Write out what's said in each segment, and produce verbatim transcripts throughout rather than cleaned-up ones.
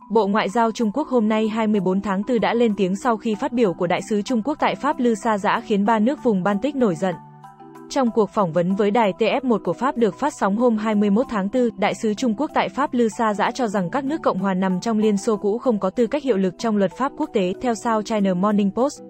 Bộ Ngoại giao Trung Quốc hôm nay hai mươi bốn tháng tư đã lên tiếng sau khi phát biểu của Đại sứ Trung Quốc tại Pháp Lư Sa Giã khiến ba nước vùng Baltic nổi giận. Trong cuộc phỏng vấn với đài T F một của Pháp được phát sóng hôm hai mươi mốt tháng tư, Đại sứ Trung Quốc tại Pháp Lư Sa Giã cho rằng các nước Cộng hòa nằm trong Liên Xô cũ không có tư cách hiệu lực trong luật pháp quốc tế, theo South China Morning Post.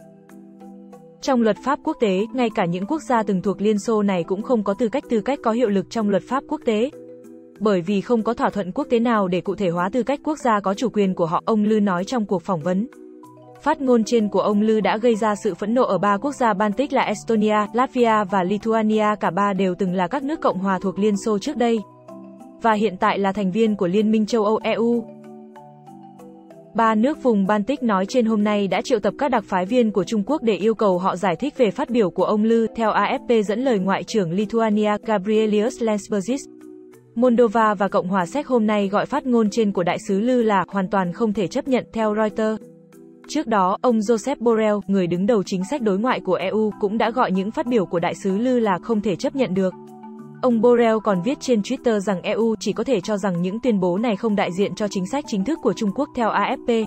Trong luật pháp quốc tế, ngay cả những quốc gia từng thuộc Liên Xô này cũng không có tư cách tư cách có hiệu lực trong luật pháp quốc tế. Bởi vì không có thỏa thuận quốc tế nào để cụ thể hóa tư cách quốc gia có chủ quyền của họ, ông Lư nói trong cuộc phỏng vấn. Phát ngôn trên của ông Lư đã gây ra sự phẫn nộ ở ba quốc gia Baltic là Estonia, Latvia và Lithuania, cả ba đều từng là các nước cộng hòa thuộc Liên Xô trước đây, và hiện tại là thành viên của Liên minh châu Âu E U. Ba nước vùng Baltic nói trên hôm nay đã triệu tập các đặc phái viên của Trung Quốc để yêu cầu họ giải thích về phát biểu của ông Lư, theo A F P dẫn lời Ngoại trưởng Lithuania Gabrielius Landsbergis. Moldova và Cộng hòa Séc hôm nay gọi phát ngôn trên của đại sứ Lư là hoàn toàn không thể chấp nhận, theo Reuters. Trước đó, ông Josep Borrell, người đứng đầu chính sách đối ngoại của E U, cũng đã gọi những phát biểu của đại sứ Lư là không thể chấp nhận được. Ông Borrell còn viết trên Twitter rằng E U chỉ có thể cho rằng những tuyên bố này không đại diện cho chính sách chính thức của Trung Quốc, theo A F P.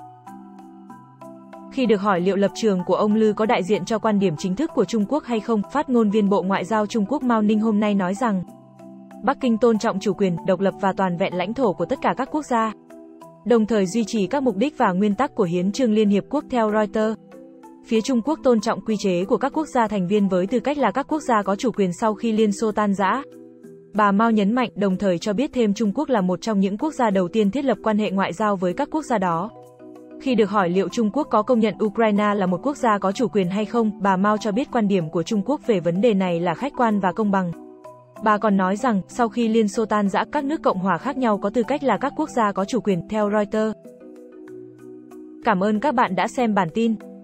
Khi được hỏi liệu lập trường của ông Lư có đại diện cho quan điểm chính thức của Trung Quốc hay không, phát ngôn viên Bộ Ngoại giao Trung Quốc Mao Ninh hôm nay nói rằng Bắc Kinh tôn trọng chủ quyền, độc lập và toàn vẹn lãnh thổ của tất cả các quốc gia, đồng thời duy trì các mục đích và nguyên tắc của Hiến chương Liên Hiệp Quốc, theo Reuters. Phía Trung Quốc tôn trọng quy chế của các quốc gia thành viên với tư cách là các quốc gia có chủ quyền sau khi Liên Xô tan rã. Bà Mao nhấn mạnh, đồng thời cho biết thêm Trung Quốc là một trong những quốc gia đầu tiên thiết lập quan hệ ngoại giao với các quốc gia đó. Khi được hỏi liệu Trung Quốc có công nhận Ukraine là một quốc gia có chủ quyền hay không, bà Mao cho biết quan điểm của Trung Quốc về vấn đề này là khách quan và công bằng. Bà còn nói rằng, sau khi Liên Xô tan rã, các nước cộng hòa khác nhau có tư cách là các quốc gia có chủ quyền, theo Reuters. Cảm ơn các bạn đã xem bản tin.